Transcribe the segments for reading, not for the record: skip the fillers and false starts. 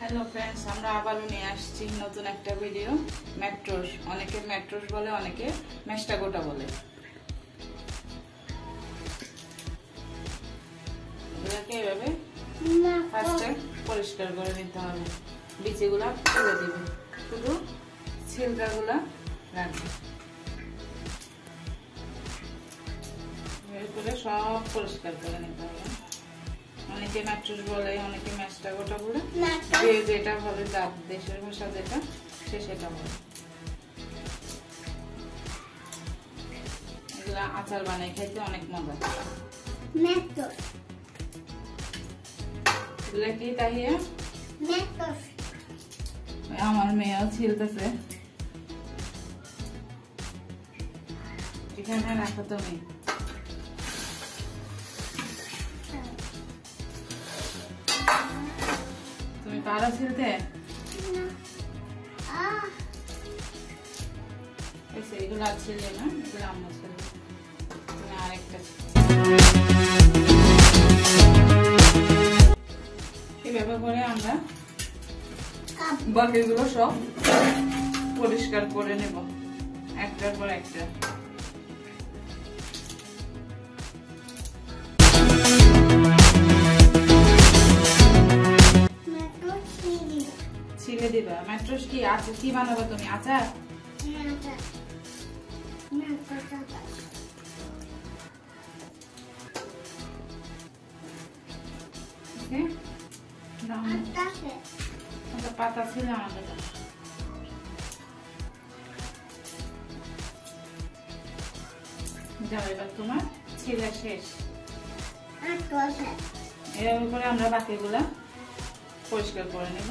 Hello friends, আমরা আবারও নিয়ে আসছি নতুন একটা ভিডিও। ম্যাট্রোস, অনেকে ম্যাট্রোস বলে, অনেকে মেস্টাগোটা বলে। এটাকে এভাবে ফার্স্টে পরিষ্কার করে নিতে হবে। বিচিগুলা ফেলে দিবে, শুধু ছিলকাগুলা রাখবে। এরপরে সব পরিষ্কার করে নিতে হবে। অনেকে ম্যাট্রোস বলে, অনেকে মেস্টাগোটা বলে, যে যেটা বলে, যার দেশের ভাষা যেটা সে সেটা বলে। এগুলা আচার বানাই খাইতে অনেক মজা। এগুলা কি তাহিয়া? আমার মেয়েও ছিলতেছে। এখানে রাখো তুমি। তুমি পারো ছিলতে? এগুলো ছিলে না, এগুলো আম্মা ছিল। তুমি আরেকটা এভাবে করে আমরা বাকিগুলো সব পরিষ্কার করে নেব একটার পর একটা। ছিলে দিবা। ম্যাট্রোস কি আছে? কি বানাবো তুমি? আচার? পাতা ছিল আমাদের। যাও, এবার তোমার ছিলে শেষ। এভাবে করে আমরা বাকিগুলা পরিষ্কার করে নেব।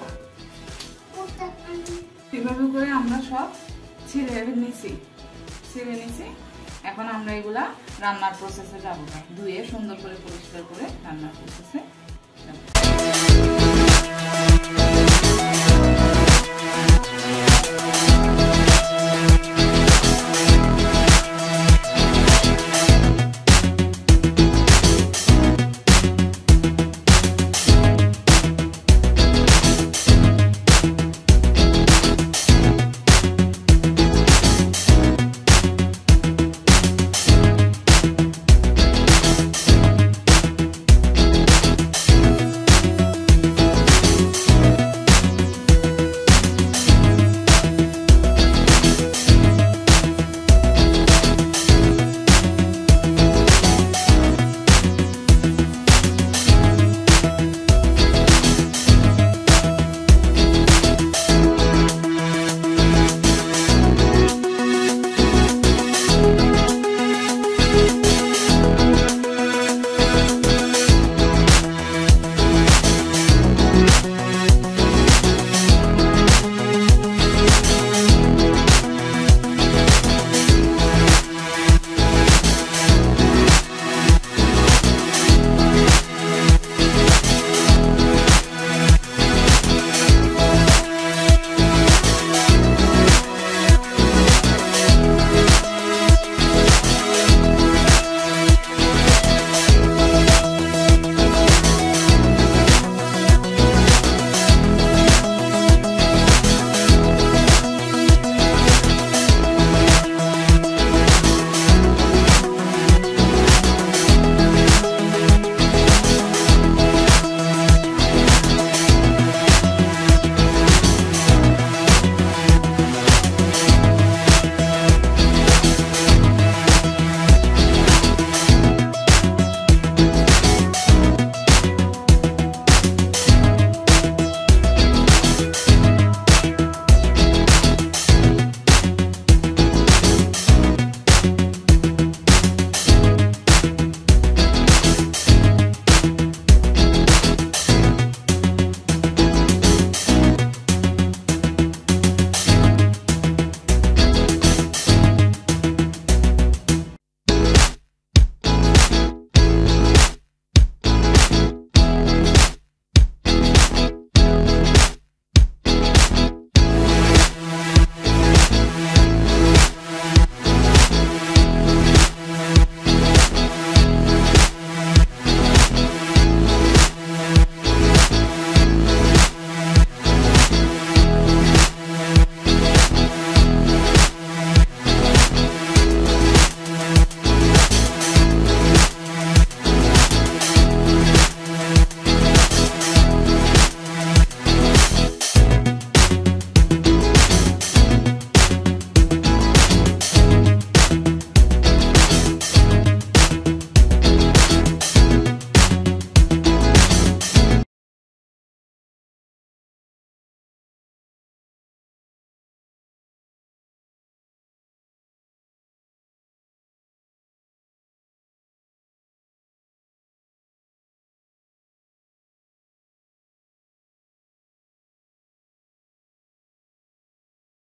এভাবে করে আমরা সব ছিলে নিছি। এখন আমরা এগুলা রান্নার প্রসেসে যাবো। ধুয়ে সুন্দর করে পরিষ্কার করে রান্নার প্রসেসে